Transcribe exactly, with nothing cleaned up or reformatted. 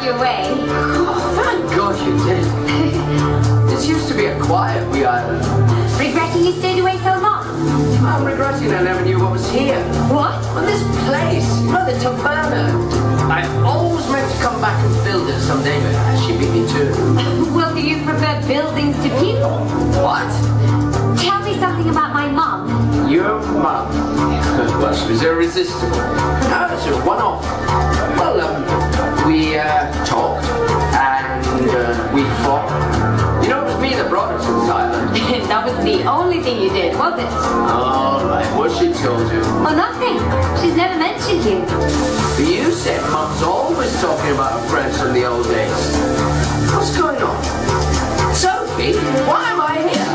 away. Oh, thank God you did. This used to be a quiet wee island. Regretting you stayed away so long? I'm regretting I never knew what was here. What? On this place, you know, the taverna. I always meant to come back and build it someday, but she beat me to it. Well, do you prefer buildings to people? What? Tell me something about my mum. Your mum? Well, she was irresistible. No, she was one-off. Well, um, we uh, talked and uh, we fought. You know, it was me that brought her to this island. That was the only thing you did, was it? All right, what she told you? Well, nothing. She's never mentioned you. But you said Mum's always talking about her friends from the old days. What's going on? Sophie, why am I here?